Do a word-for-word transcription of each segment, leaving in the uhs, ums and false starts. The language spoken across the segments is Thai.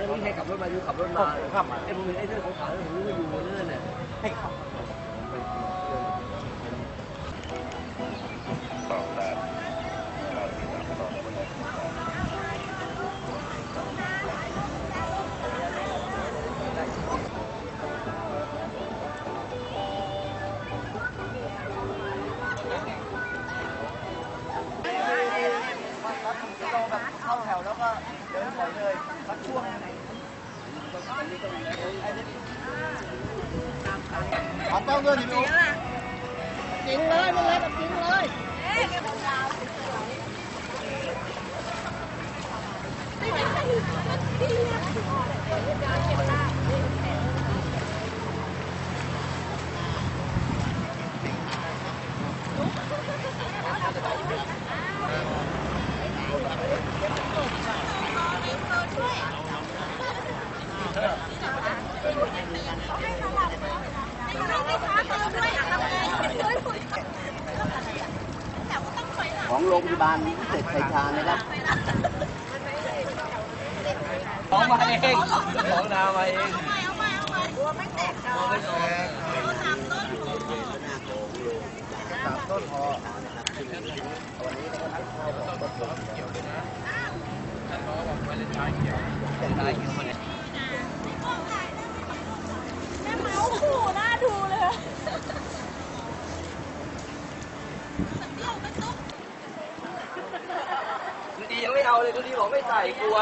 ไม่ใช่ขับรถมาดูขับรถมาขับมาไอ้ผมเห็นไอ้เรื่องของเขาผมรู้ว่าอยู่บนเรื่องเนี่ยให้ขับเข้าแถวแล้วก็เดินถอยเลยสักช่วงไหนเอาเป้าเงินจริงเลยจริงเลยมึงเลยแบบจริงเลยของโรงพยาบาลพิเศษชัยชาญนะครับของมาเองของนามาเองเอาใหม่เอาใหม่เอาใหม่หัวไม่แตกดอกไม่แตกสามต้นสามต้นพอวันนี้นะครับข้าวบอกต้นเกี่ยวเลยนะท่านบอกว่าไม่เล่นท้ายเกี่ยวเป็นท้ายเกี่ยวมาเนี่ยแม่เมาขู่หน้าดูเลยดูดียังไม่เอาเลยดูดีบอกไม่ใส่กลัว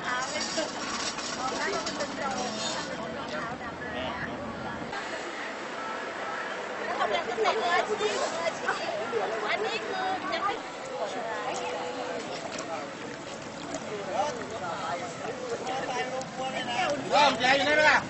อันนี้คือจะไม่เริ่มใจอยู่ได้ไหมล่ะ